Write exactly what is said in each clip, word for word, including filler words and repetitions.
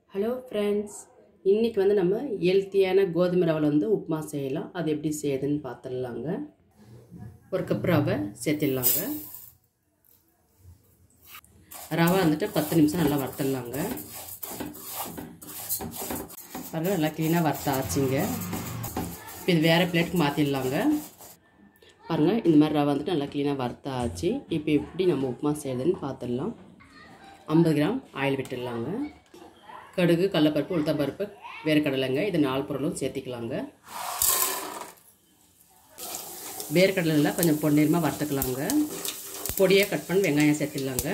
Hello friends, இன்னைக்கு வந்து நம்ம ஹெல்த்தியான கோதுமை ரவைல வந்து உப்புமா செய்யலாம். அது எப்படி செய்யுதுன்னு பார்த்தறலாங்க. ஒரு கப் ரவை சேர்த்திடலாங்க. ரவை வந்துட்டு பத்து நிமிஷம் நல்லா வறுத்தறலாங்க. பாருங்க நல்லா க்ளீனா வறுத்தாச்சுங்க. இது வேற பிளேட்க்கு மாத்திடலாங்க. பாருங்க இந்த மாதிரி ரவை வந்துட்டு நல்லா க்ளீனா வறுத்தாச்சு. இப்போ எப்படி நம்ம உப்புமா செய்யுதுன்னு பார்த்தறலாம். ஐம்பது கிராம் ஆயில் விட்டுடலாங்க. கடுகு, கடலைப்பருப்பு, உளுத்தம்பருப்பு, வேர்க்கடலைங்க இது நாலு பொருளும் சேர்த்திக்கலாங்க. வேர்க்கடலைல கொஞ்சம் பொன்னிறமாக வறுத்துக்கலாங்க. பொடியாக கட் பண்ணி வெங்காயம் சேர்த்திடலாங்க.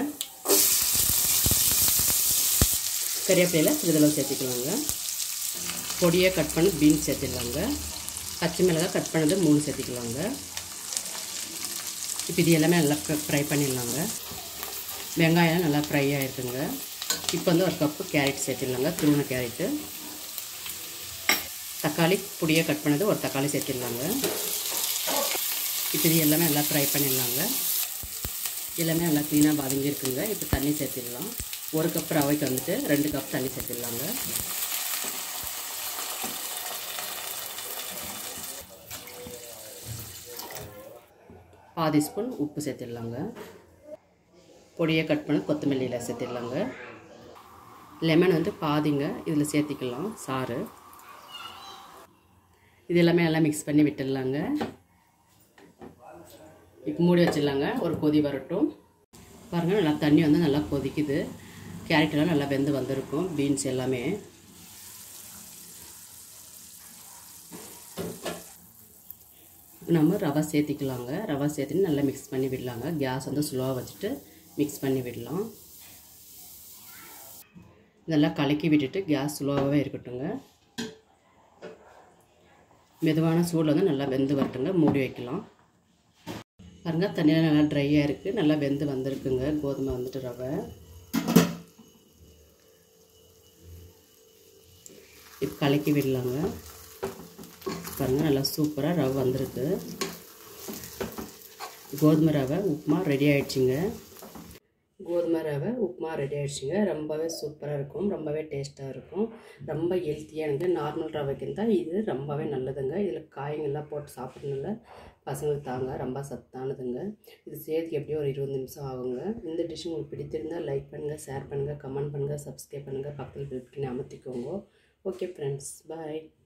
கறிவேப்பிலையில் சிறிதளவு சேர்த்திக்கலாங்க. பொடியாக கட் பண்ணி பீன்ஸ் சேர்த்திடலாங்க. பச்சை மிளகாய் கட் பண்ணது மூணு சேர்த்திக்கலாங்க. இப்போ இது எல்லாமே நல்லா ஃப்ரை பண்ணிடலாங்க. வெங்காயம் நல்லா ஃப்ரை ஆகிருக்குங்க. இப்போ வந்து ஒரு கப்பு கேரட் சேர்த்திடலாங்க. துருவின கேரட்டு, தக்காளி பொடியாக கட் பண்ணது ஒரு தக்காளி சேர்த்திடலாங்க. இப்போ இது எல்லாமே நல்லா ஃப்ரை பண்ணிடலாங்க. எல்லாமே நல்லா க்ளீனாக வதங்கியிருக்குங்க. இப்போ தண்ணி சேர்த்திடலாம். ஒரு கப் ரவைக்கு வந்துட்டு ரெண்டு கப் தண்ணி சேர்த்திடலாங்க. பாதி ஸ்பூன் உப்பு சேர்த்திடலாங்க. பொடியாக கட் பண்ண கொத்தமல்லியில் சேர்த்திடலாங்க. லெமன் வந்து பாதிங்க இதில் சேர்த்திக்கலாம் சாறு. இது எல்லாமே நல்லா மிக்ஸ் பண்ணி விட்டுடலாங்க. இப்போ மூடி வச்சிடலாங்க. ஒரு கொதி வரட்டும். பாருங்கள் நல்லா தண்ணி வந்து நல்லா கொதிக்குது. கேரட் எல்லாம் நல்லா வெந்து வந்திருக்கும். பீன்ஸ் எல்லாமே நம்ம ரவை சேர்த்திக்கலாங்க. ரவை சேர்த்துட்டு நல்லா மிக்ஸ் பண்ணி விடலாங்க. கேஸ் வந்து ஸ்லோவாக வச்சுட்டு மிக்ஸ் பண்ணி விடலாம். இதெல்லாம் கலக்கி விட்டுட்டு கேஸ் ஸ்லோவாகவே இருக்கட்டுங்க. மெதுவான சூடில் வந்து நல்லா வெந்து வரட்டுங்க. மூடி வைக்கலாம். பாருங்கள் தண்ணியெல்லாம் நல்லா ட்ரையாக இருக்குது. நல்லா வெந்து வந்திருக்குங்க கோதுமை வந்துட்டு ரவை. இப்போ கலக்கி விடலாங்க. பாருங்கள் நல்லா சூப்பராக ரவை வந்திருக்கு. கோதுமை ரவை உப்புமா ரெடி ஆகிடுச்சிங்க. கோதுமை ரவை உப்புமா ரெடி ஆகிடுச்சிங்க. ரொம்பவே சூப்பராக இருக்கும். ரொம்பவே டேஸ்ட்டாக இருக்கும். ரொம்ப ஹெல்த்தியானங்க. நார்மல் ரவைக்கு தான் இது ரொம்பவே நல்லதுங்க. இதில் காய்கள்லாம் போட்டு சாப்பிட்றதுனால பசங்களுக்கு தாங்க ரொம்ப சத்தானதுங்க. இது செய்யறதுக்கு எப்படியும் ஒரு இருபது நிமிஷம் ஆகுங்க. இந்த டிஷ் உங்களுக்கு பிடித்திருந்தால் லைக் பண்ணுங்கள், ஷேர் பண்ணுங்கள், கமெண்ட் பண்ணுங்கள், சப்ஸ்கிரைப் பண்ணுங்கள், பக்கத்தில் பெல் பட்டனை அமர்த்திக்கோங்க. ஓகே ஃப்ரெண்ட்ஸ், பாய்.